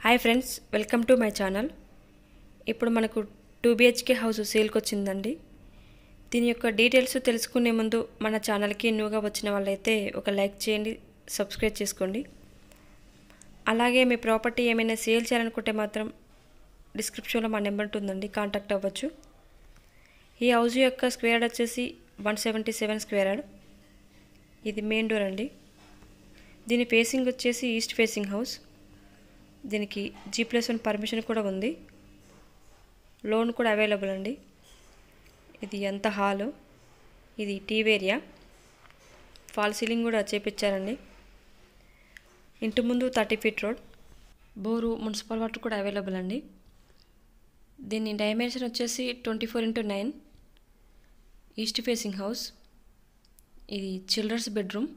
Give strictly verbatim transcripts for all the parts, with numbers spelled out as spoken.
Hi friends, welcome to my channel. ఇప్పుడు మనకు two BHK house సేల్కి వచ్చిందండి. దీని యొక్క డీటెయిల్స్ తెలుసుకునే ముందు మన ఛానల్కి న్యూగా వచ్చిన వాళ్ళైతే ఒక లైక్ చేయండి, సబ్స్క్రైబ్ చేసుకోండి. అలాగే మీ ప్రాపర్టీ ఏమైనా సేల్ చేయాలనుకుంటే మాత్రం డిస్క్రిప్షన్లో మా నెంబర్ ఉంటుందండి, కాంటాక్ట్ అవ్వచ్చు. ఈ హౌస్ యొక్క స్క్వేర్ యార్డ్ వచ్చేసి one seventy seven square yard. ఇది మెయిన్ డోర్ అండి. దీని ఫేసింగ్ వచ్చేసి ఈస్ట్ ఫేసింగ్ హౌస్. దీనికి జీ ప్లస్ వన్ పర్మిషన్ కూడా ఉంది, లోన్ కూడా అవైలబుల్ అండి. ఇది ఎంత హాలు, ఇది టీవీ ఏరియా, ఫాల్ సీలింగ్ కూడా చేపించారండి. ఇంటి ముందు thirty feet road, bore, municipal water కూడా అవైలబుల్ అండి. దీని డైమెన్షన్ వచ్చేసి twenty four into nine. East facing house. ఇది చిల్డ్రన్స్ బెడ్రూమ్.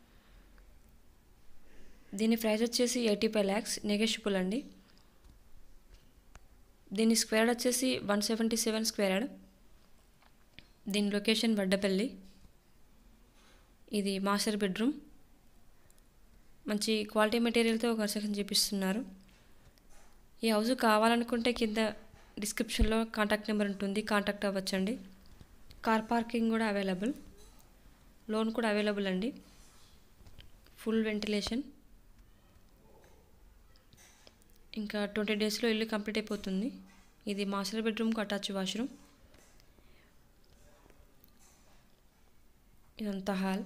దీని ప్రైస్ వచ్చేసి ఎయిటీ ఫైవ్ ల్యాక్స్ నెగోషియబుల్ అండి. దీని స్క్వేర్ యార్డ్ వచ్చేసి one seventy seven square yard. దీని లొకేషన్ వడ్డపల్లి. ఇది మాస్టర్ బెడ్రూమ్. మంచి క్వాలిటీ మెటీరియల్తో కన్స్ట్రక్షన్ చేపిస్తున్నారు. ఈ హౌస్ కావాలనుకుంటే కింద డిస్క్రిప్షన్లో కాంటాక్ట్ నెంబర్ ఉంటుంది, కాంటాక్ట్ అవ్వచ్చండి. కార్ పార్కింగ్ కూడా అవైలబుల్, లోన్ కూడా అవైలబుల్ అండి. Full ventilation. ఇంకా ట్వంటీ డేస్లో ఇల్లు కంప్లీట్ అయిపోతుంది. ఇది మాస్టర్ బెడ్రూమ్కి అటాచ్ వాష్రూమ్. ఇదంతా హాల్.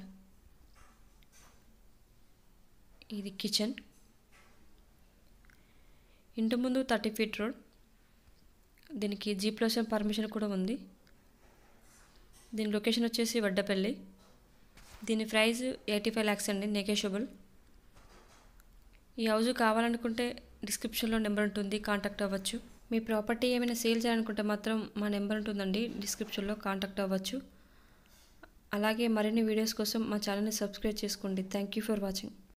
ఇది కిచెన్. ఇంటి ముందు థర్టీ ఫీట్ రోడ్. దీనికి జీ ప్లస్ వన్ పర్మిషన్ కూడా ఉంది. దీని లొకేషన్ వచ్చేసి వడ్డపల్లి. దీని ప్రైస్ ఎయిటీ ఫైవ్ ల్యాక్స్ అండి, నెగోషియబుల్. ఈ హౌస్ కావాలనుకుంటే డిస్క్రిప్షన్లో నెంబర్ ఉంటుంది, కాంటాక్ట్ అవ్వచ్చు. మీ ప్రాపర్టీ ఏమైనా సేల్ చేయాలనుకుంటే మాత్రం మా నెంబర్ ఉంటుందండి, డిస్క్రిప్షన్లో కాంటాక్ట్ అవ్వచ్చు. అలాగే మరిన్ని వీడియోస్ కోసం మా ఛానల్ని సబ్స్క్రైబ్ చేసుకోండి. Thank you for watching.